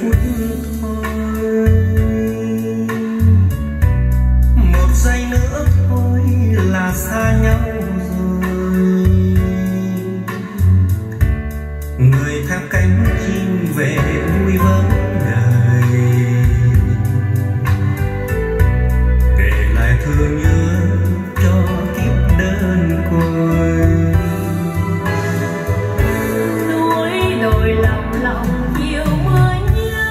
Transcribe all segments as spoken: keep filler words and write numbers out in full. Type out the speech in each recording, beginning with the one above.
phút thôi, một giây nữa thôi là xa nhau rồi. Người theo cánh chim về vui với đời, kể lại thương nhớ cho kiếp đơn côi. Núi đồi lòng lòng chiều mới nhớ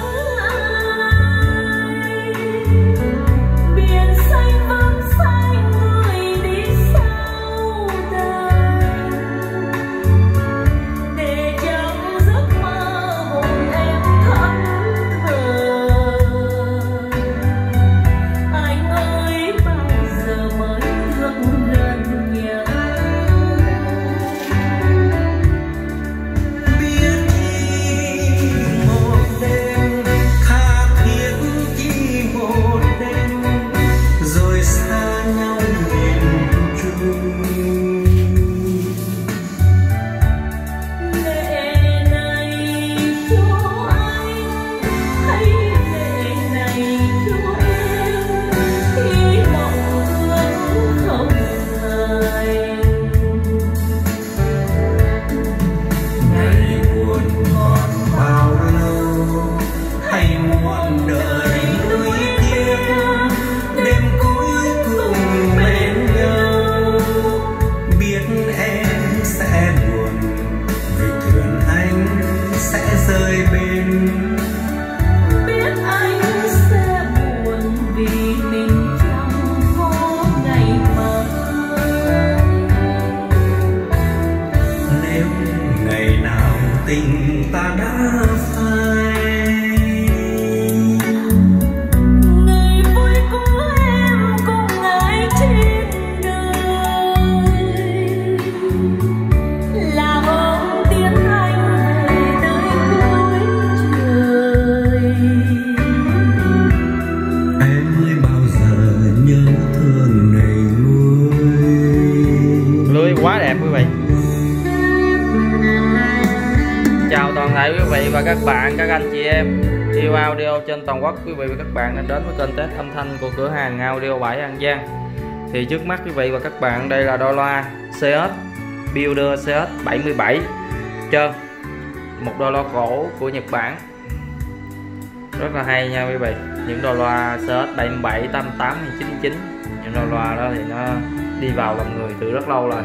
ai, biển xanh vẫn xanh người đi sau đời, để trong giấc mơ hồn em thẫn thờ. Anh ơi bao giờ mới được gần nhau. Biết chỉ một đêm, tha thiết chỉ một đêm, rồi xa nhau miền Trung. Lệ này cho anh hay lệ này cho em, khi mộng ước không thành. Ngày buồn còn bao lâu, hay muộn đời nuối tiếc, đêm cuối cùng bên nhau. Biết em sẽ buồn vì thương anh sẽ rơi bên. Biết anh sẽ buồn vì mình chẳng có ngày mai. Nếu ngày nào tình ta đã phai, Ngày vui của em cùng ai trên đời, là hôm tiếng anh về tới cuối trời. em ơi bao giờ nhớ thương này nguôi. Lưới quá đẹp quý vị. Chào toàn thể quý vị và các bạn, các anh chị em yêu audio trên toàn quốc. Quý vị và các bạn đang đến với kênh test âm thanh của cửa hàng Audio bảy An Giang. Thì trước mắt quý vị và các bạn đây là đôi loa xê ét Builder xê ét bảy mươi bảy trơn, một đôi loa cổ của Nhật Bản rất là hay nha quý vị. Những đôi loa xê ét bảy mươi bảy, tám mươi tám hay chín mươi chín, những đôi loa đó thì nó đi vào lòng người từ rất lâu rồi.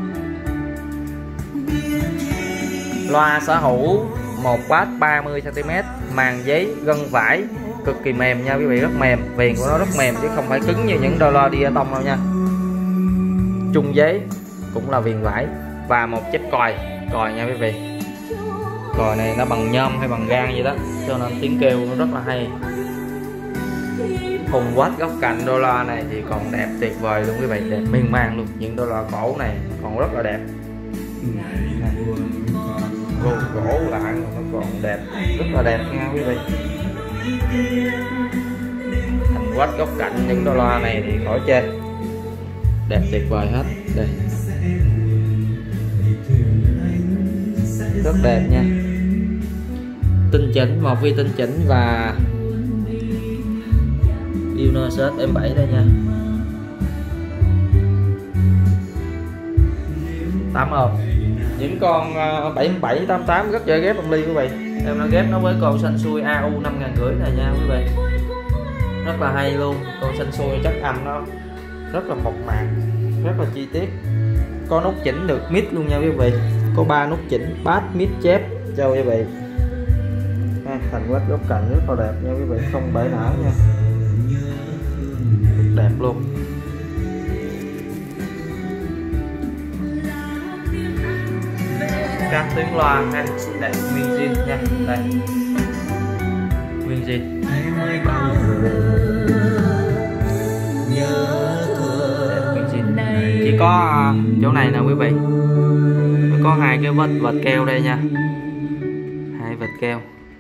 Loa sở hữu một bass ba mươi xăng ti mét, màng giấy gân vải cực kỳ mềm nha quý vị, rất mềm, viền của nó rất mềm chứ không phải cứng như những đôi loa đi ở tông đâu nha. Chung giấy cũng là viền vải và một chép còi, còi nha quý vị. Còi này nó bằng nhôm hay bằng gang vậy đó, cho nên tiếng kêu nó rất là hay. Hùng quát góc cạnh đôi loa này thì còn đẹp tuyệt vời luôn quý vị, đẹp miên man luôn. Những đôi loa cổ này còn rất là đẹp, gỗ gỗ lại nó còn đẹp, rất là đẹp nha quý vị. Thành quách góc cạnh những đôi loa này thì khỏi chê, đẹp tuyệt vời hết. Đây, rất đẹp nha, tinh chỉnh, một vi tinh chỉnh và Builder xê ét em bảy đây nha. tám ôm. Những con bảy mươi bảy, tám mươi tám rất dễ ghép âm ly quý vị. Em đã ghép nó với con xanh xui a u năm ngàn rưỡi này nha quý vị, rất là hay luôn. Con xanh xui chắc âm nó rất là mộc mạc, rất là chi tiết, có nút chỉnh được mid luôn nha quý vị, có ba nút chỉnh bass, mid, chép cho quý vị. Thành quách góc cạnh rất là đẹp nha quý vị, không bể não nha, đẹp luôn. Các tiếng loa ha, đẹp nguyên zin nha, đây nguyên zin. Chỉ có chỗ này nè quý vị, nó có hai cái vết vệt keo đây nha, hai vệt keo.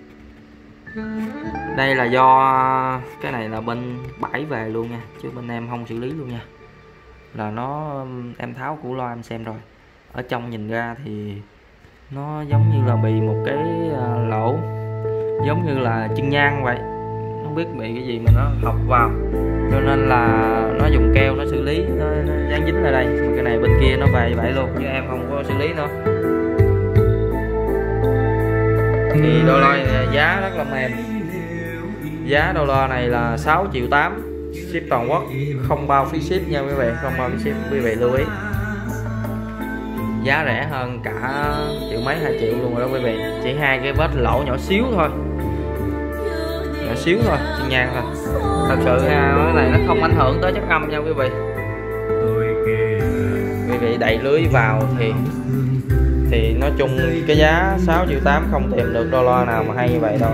Đây là do cái này là bên bãi về luôn nha, chứ bên em không xử lý luôn nha, là nó em tháo của loa em xem rồi, ở trong nhìn ra thì nó giống như là bị một cái lỗ giống như là chân nhang vậy, không biết bị cái gì mà nó học vào, cho nên là nó dùng keo nó xử lý, nó, nó dán dính ở đây. Mà cái này bên kia nó về vậy luôn chứ em không có xử lý nữa. Thì đôi loa này giá rất là mềm, giá đôi loa này là sáu triệu tám, ship toàn quốc, không bao phí ship nha quý vị, không bao phí ship, quý vị lưu ý. Giá rẻ hơn cả triệu mấy, hai triệu luôn rồi đó quý vị, chỉ hai cái vết lỗ nhỏ xíu thôi, nhỏ xíu thôi, chân nhang thôi. Thật sự cái này nó không ảnh hưởng tới chất âm nha quý vị. Quý vị đẩy lưới vào thì thì nói chung cái giá sáu triệu tám không tìm được đôi loa nào mà hay như vậy đâu.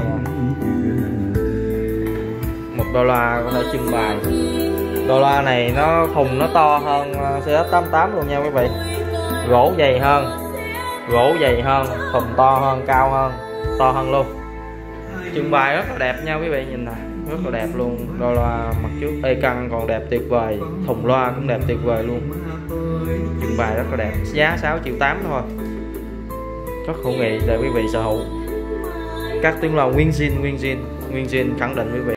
Một đôi loa có thể trưng bày. Đôi loa này nó thùng nó to hơn xê ét tám tám luôn nha quý vị, gỗ dày hơn, gỗ dày hơn, thùng to hơn, cao hơn, to hơn luôn. Trưng bày rất là đẹp nha quý vị, nhìn nè, rất là đẹp luôn. Đôi loa mặt trước ê căng còn đẹp tuyệt vời, thùng loa cũng đẹp tuyệt vời luôn. Trưng bày rất là đẹp, giá sáu triệu tám thôi, rất hữu nghị để quý vị sở hữu. Các tiếng loa nguyên zin, nguyên zin, nguyên zin khẳng định quý vị.